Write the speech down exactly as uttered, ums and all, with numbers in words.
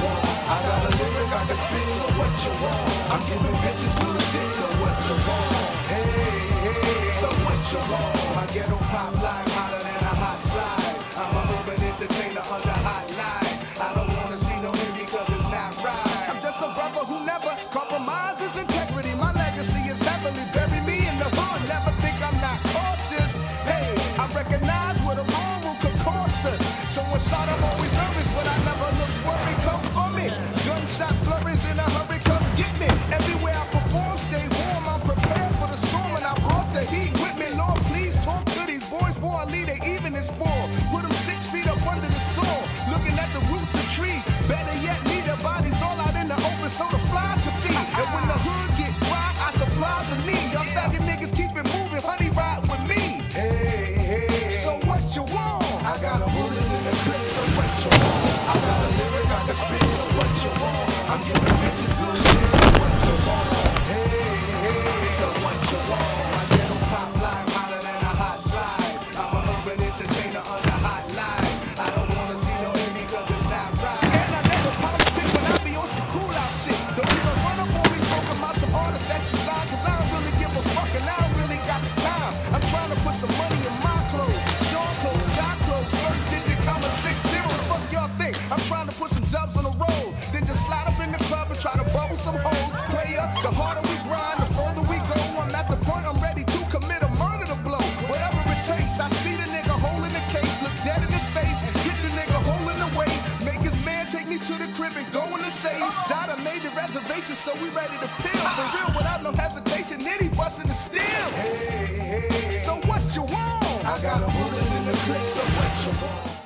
want? I got a lyric I can spit, so what you want? I'm giving bitches good dick, so what you want? Hey, hey, so what you want? My ghetto pop like hotter than a hot slice. I'm a urban entertainer under hot lights. I don't wanna see no envy cause it's not right. I'm just a brother who never compromises integrity. My legacy is heavily bury me in the hood. Never think I'm not cautious. Hey, I recognize what a wrong move could cost us. So inside I'm always nervous, but I never look worried. Come for me. Gunshot flurries in a hurry, come get me. Everywhere I perform, stay warm. I'm prepared for the storm and I brought the heat with me. Lord, please talk to these boys before I leave they evening spoil. Put them six feet up under the soil, looking at the roots of trees. Better yet, leave their bodies all out in the open so the flies can feed. And when the hood get dry, I supply the need. Y'all faggot niggas keep it moving, honey, ride with me. Hey, hey, so what you want? I got a bullets in the clip, so what you want? I got a lyric I can spit, so what you want? I'm giving bitches good shit, so what you want? Hey, hey, so what you want? My ghetto pop like hotter than a hot slice. I'm a urban entertainer under hot lights. I don't wanna see no envy cause it's not right. And I never politic when I be on some cool out shit. Don't even run up on me talking about some artists that you sign, cause I don't really give a fuck and I don't really got the time. I'm trying to put some money in my clothes. Sean clothes, John clothes, first digit, comma six zero. The fuck y'all think? I'm trying to put some dubs on the road. Then just slide up in the club and try to bubble some hoes. Player, the harder we grind, the further we go. I'm at the point I'm ready to commit a murder to blow. Whatever it takes, I see the nigga holding the case, look dead in his face, hit the nigga holding the weight, make his man take me to the crib and go in the safe. Jada made the reservation, so we ready to peel. For real, without no hesitation, Nitty busting the steel. Hey, hey, so what you want? I got a bullets in the clip, so what you want?